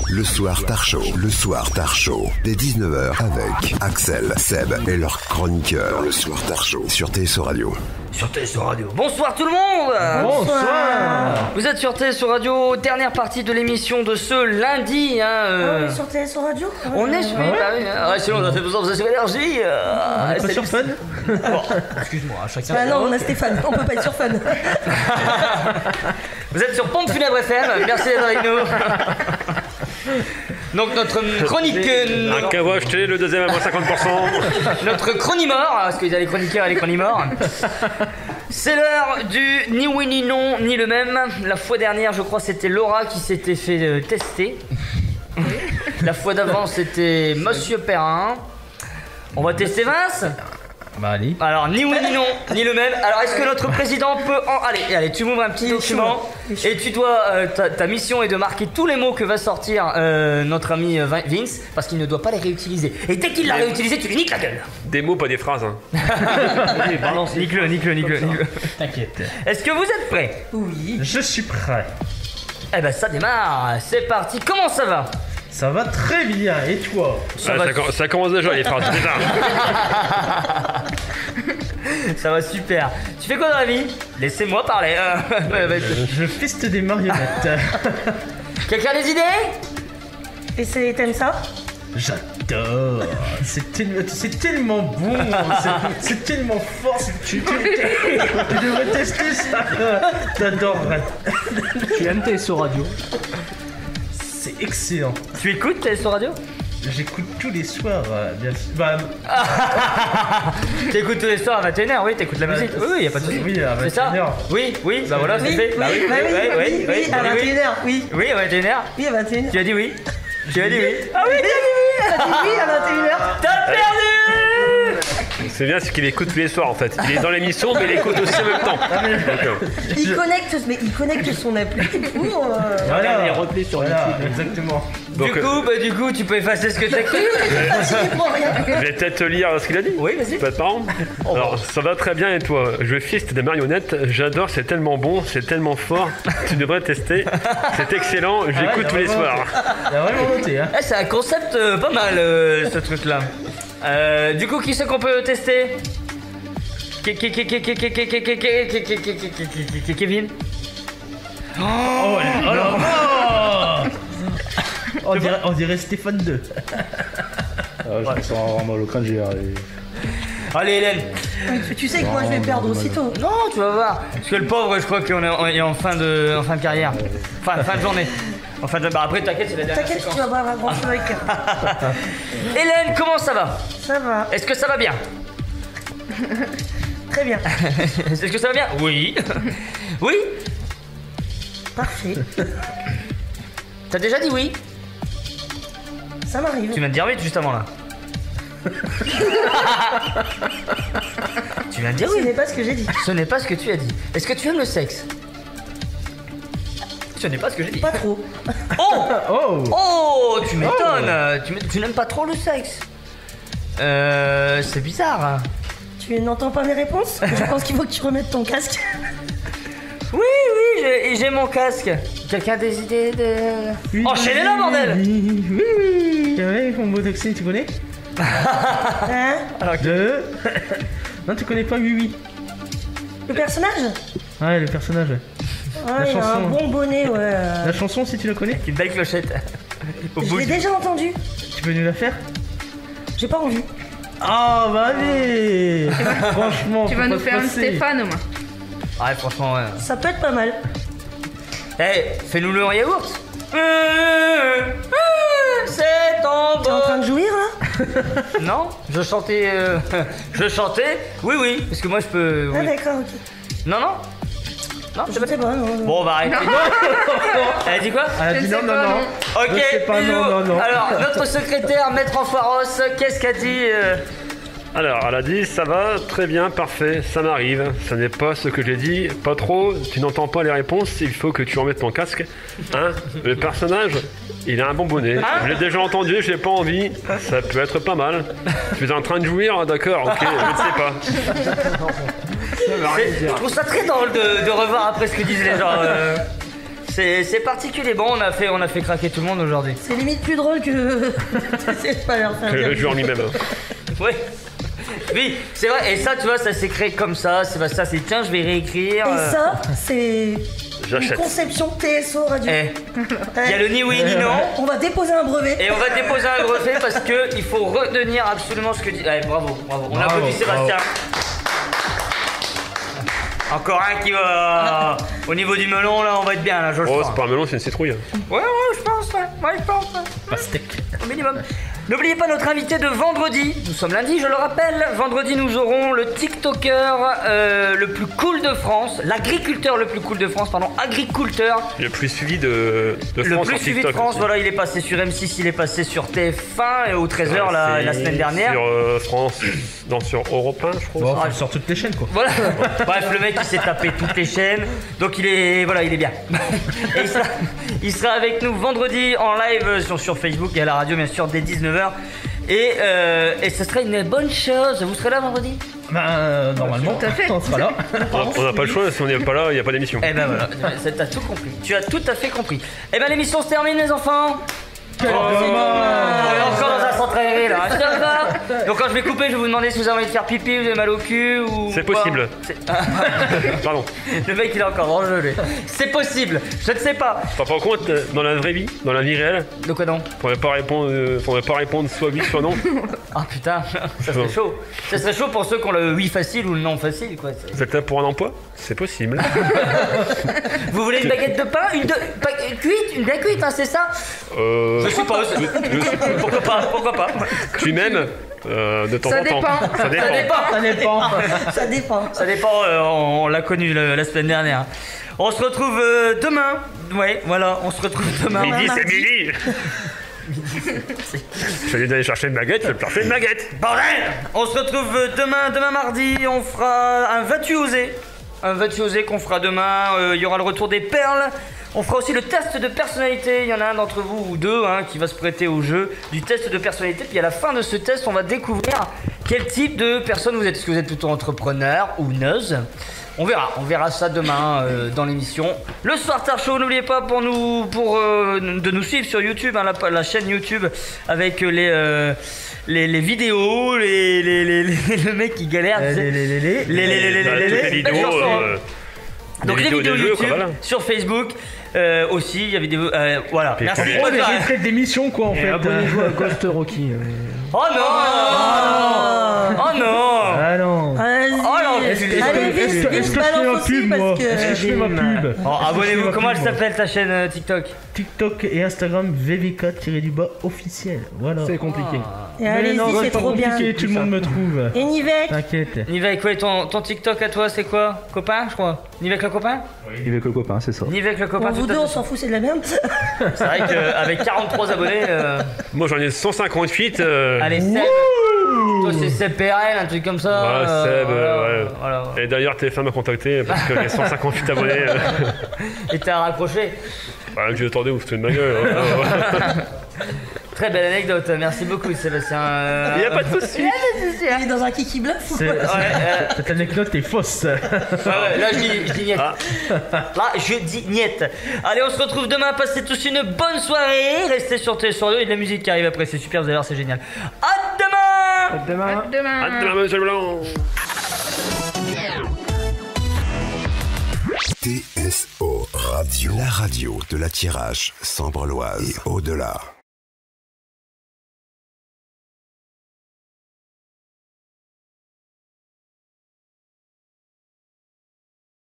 Le soir Tard Show. Le soir Tard Show. Dès 19h avec Axel, Seb et leurs chroniqueurs. Le soir Tard Show sur TSO Radio. Sur TSO Radio. Bonsoir tout le monde. Bonsoir. Vous êtes sur TSO Radio, dernière partie de l'émission de ce lundi. On est sur TSO Radio. On est sur... sinon on a fait besoin de énergie. On est pas sur Fun. Bon, excuse-moi, chacun... Ah non, on a Stéphane, on peut pas être sur Fun. Vous êtes sur Pompe Funèbre FM, merci d'être avec nous. Donc notre chronique... Un caveau acheté, le deuxième à moins 50%. Notre chronimore, parce qu'il y a les chroniqueurs et les chronimores. C'est l'heure du ni oui ni non ni le même. La fois dernière, je crois, c'était Laura qui s'était fait tester. La fois d'avant, c'était Monsieur Perrin. On va tester Vince. Bah allez. Alors ni oui ni non ni le même. Alors est-ce que notre président peut en... Allez, tu m'ouvres un petit document et tu dois ta mission est de marquer tous les mots que va sortir notre ami Vince, parce qu'il ne doit pas les réutiliser. Et dès qu'il l'a réutilisé, tu lui niques la gueule. Des mots, pas des phrases. Hein. Allez, balance. Nique-le. T'inquiète. Est-ce que vous êtes prêts? Oui. Je suis prêt. Eh ben ça démarre. C'est parti. Comment ça va? Ça va très bien, et toi? Ça commence déjà les phrases, c'est ça. Ça va super. Tu fais quoi dans la vie? Laissez-moi parler. Je fiste des marionnettes. Quelqu'un a des idées? Et t'aimes ça? J'adore. C'est tellement bon. C'est tellement fort. Tu devrais tester ça. T'adorerais. Tu aimes TSO Radio? C'est excellent. Tu écoutes TSO Radio? J'écoute tous les soirs, bien sûr. Bah, t'écoutes tous les soirs à 21h, oui, t'écoutes la musique. Oui, y a pas de soucis. Oui, à 21h. C'est ça? Oui, bah voilà, c'est fait. Oui, à 21h, oui. Oui, à 21h. Oui, à 21h. Tu as dit oui. Tu as dit oui. Ah oui, Elle a dit oui à 21h. t'as perdu. C'est bien, c'est qu'il écoute tous les soirs en fait. Il est dans l'émission, mais il écoute aussi en même temps. Donc, Il connecte son appli et tout. voilà. les replays sur Voilà, YouTube. exactement. Du coup, tu peux effacer ce que t'as écrit. je vais peut-être te lire ce qu'il a dit. Oui, vas-y. Ça peut être marrant. Alors, ça va très bien et toi? Je fiste des marionnettes, j'adore, c'est tellement bon, c'est tellement fort. Tu devrais tester. C'est excellent, j'écoute tous les soirs. Il a vraiment noté, hein. C'est un concept pas mal, ce truc-là. Du coup, qui c'est qu'on peut tester? Kevin. Oh on dirait Stéphane 2. Je me sens vraiment mal au crâne, Allez, Hélène. Tu sais que moi je vais perdre aussitôt. Non, tu vas voir. Parce que le pauvre, je crois qu'il est en fin de carrière. Fin de journée. Bah après, t'inquiète, c'est la dernière T'inquiète, séquence. tu vas boire un grand feu avec. Hélène, comment ça va? Ça va. Est-ce que ça va bien? Très bien. Est-ce que ça va bien? Oui. Oui? Parfait. T'as déjà dit oui? Ça m'arrive. Tu viens de dire oui juste avant là. Tu viens de dire Ce oui. n'est pas ce que j'ai dit. Ce n'est pas ce que tu as dit. Est-ce que tu aimes le sexe? Ce n'est pas ce que j'ai dit. Pas trop. Oh, tu m'étonnes. Tu n'aimes pas trop le sexe. C'est bizarre. Tu n'entends pas mes réponses? Je pense qu'il faut que tu remettes ton casque. Oui, j'ai mon casque. Quelqu'un a des idées de... Enchaînez là, bordel. Oui. C'est vrai, mon beau toxine, tu connais? Hein? Non, tu connais pas Oui. Le personnage? Ouais, le personnage. Ah, il a un bon bonnet, ouais. La chanson, si tu la connais? Une belle clochette. Je l'ai déjà entendu. Tu peux nous la faire? J'ai pas envie. Ah, bah allez. Franchement, Tu vas nous faire un Stéphane au moins. Ouais, franchement, ouais. Ça peut être pas mal. Fais-nous le yaourt. C'est ton T'es en train de jouir là? Non, je chantais. Oui, parce que moi je peux. Ah Oui. d'accord, ok. Non, Je sais pas, non. Bon, bah arrêtez. Elle a dit quoi? Elle a dit non. Ok, Je sais pas, bisous. non. Alors, notre secrétaire, Maître Enfoiros, qu'est-ce qu'a dit Alors, elle a dit ça va, très bien, parfait, ça m'arrive. Ça n'est pas ce que j'ai dit, pas trop, tu n'entends pas les réponses, il faut que tu remettes ton casque. Hein? Le personnage, il a un bon bonnet. Je l'ai déjà entendu, j'ai pas envie. Ça peut être pas mal. Tu es en train de jouir? D'accord, ok, je ne sais pas. Je trouve ça très drôle de revoir après ce que disent les gens. C'est particulier. Bon, on a fait craquer tout le monde aujourd'hui. C'est limite plus drôle que. C'est pas leur faire Le dire. jeu en lui-même. Oui. Oui, c'est vrai. Et ça, tu vois, ça s'est créé comme ça. C'est pas ça. C'est tiens, je vais réécrire. Et ça, c'est. Une J'achète. conception TSO radio. Eh, il y a le ni oui ni non. On va déposer un brevet. Et on va déposer un brevet parce que il faut retenir absolument ce que dit. Allez, bravo. On applaudit Sébastien. Encore un qui va. Au niveau du melon, là, on va être bien, là, je le Oh, sens. c'est pas un melon, c'est une citrouille. Ouais, je pense, ouais, je pense. Pastèque. Au minimum. N'oubliez pas notre invité de vendredi. Nous sommes lundi, je le rappelle. Vendredi, nous aurons le TikToker le plus cool de France, l'agriculteur le plus cool de France, pardon, agriculteur. Le plus suivi de Le France plus sur suivi de TikTok France, aussi. voilà, il est passé sur M6, il est passé sur TF1 et au 13h Ouais, la c'est semaine dernière. Sur France, non, sur Europe 1, je crois. Bon, enfin, sur toutes les chaînes quoi. Voilà. Bref, le mec il s'est tapé toutes les chaînes, donc il est bien. Et il sera avec nous vendredi en live sur Facebook et à la radio bien sûr dès 19h. Et ce serait une bonne chose. Vous serez là vendredi? Bah, normalement, Tout à fait. on sera là. On n'a pas le choix, si on n'est pas là, il n'y a pas d'émission. Eh ben voilà, t'as tout compris. Tu as tout à fait compris. Eh ben l'émission se termine les enfants. On est encore dans un centre aéré là. Ça va. Donc quand je vais couper, je vais vous demander si vous avez envie de faire pipi, vous avez mal au cul ou. C'est pas. possible. Pardon. Le mec il est encore dans le jeu lui. C'est possible. Je ne sais pas. T'en rends compte, dans la vraie vie, dans la vie réelle, De quoi donc? faudrait pas répondre soit oui, soit non. Ah putain, ça serait chaud. Ça serait chaud pour ceux qui ont le oui facile ou le non facile quoi. Vous êtes là pour un emploi? C'est possible. Vous voulez une baguette de pain, cuite, une bien cuite, hein, c'est ça? Je suppose. Pourquoi pas? Tu m'aimes de temps Ça en temps. dépend. Ça dépend. Ça dépend. Ça dépend. Ça dépend, on l'a connu la semaine dernière. On se retrouve demain. Ouais, voilà, on se retrouve demain. Midi, c'est mardi. midi. Je vais aller chercher une baguette, je vais te chercher une baguette. Bordel! On se retrouve demain mardi, on fera un vas-tu oser. Un vas-tu oser qu'on fera demain, il y aura le retour des perles. On fera aussi le test de personnalité, il y en a un d'entre vous ou deux qui va se prêter au jeu du test de personnalité. Puis à la fin de ce test, on va découvrir quel type de personne vous êtes. Est-ce que vous êtes plutôt entrepreneur ou neuse? On verra ça demain dans l'émission. Le Soir Tard Show, n'oubliez pas de nous suivre sur YouTube, la chaîne YouTube avec les vidéos, le mec qui galère. Toutes les vidéos, Belle chanson, hein. Donc les vidéos des jeux, YouTube, quoi, voilà. sur Facebook aussi, il y avait des... voilà, Puis merci. puis- On Bonne est soirée. peut-être d'émission quoi en fait. Abonnez-vous à Ghost Rocky. Oh non! Oh non! Ah non. Vas-y. Oh non, Allez, est-ce que- vite, Est-ce que vite, je fais balance ma aussi pub moi? parce que. Est-ce que je fais ma pub? Oh, abonnez-vous, ma comment pub, elle moi. s'appelle ta chaîne TikTok? TikTok et Instagram VVK-du-bas officiel. Voilà. C'est compliqué. Et Mais allez-y, non, c'est pas trop bien. compliqué, tout le monde me trouve. Et Nivek. T'inquiète. Nivek, ouais, ton TikTok à toi c'est quoi? Copain, je crois? Nivek le copain? Il est que le copain, c'est ça. Nivek le copain, Bon, vous tout à deux, on fait. s'en fout, c'est de la merde. C'est vrai qu'avec 43 abonnés, Moi j'en ai 158. allez Seb, toi c'est Seb PRL, un truc comme ça. Voilà, Seb, ouais. voilà. Et d'ailleurs, TF1 m'a contacté parce que j'ai 158 abonnés. Et t'as raccroché. Bah, je attendais, vous foutez de ma gueule. Très belle anecdote, merci beaucoup Sébastien. Il n'y a pas de souci. Il est dans un kiki bluff. C'est- Cette anecdote est fausse. Ouais, là je dis niet. Ah. Là je dis niet. Allez, on se retrouve demain. Passez tous une bonne soirée. Restez sur TF1, il y a de la musique qui arrive après. C'est super, vous allez voir, c'est génial. À demain. Demain. À demain. À demain, monsieur Blanc. TSO Radio, la radio de la Thiérache, Sambre-Loise et au-delà.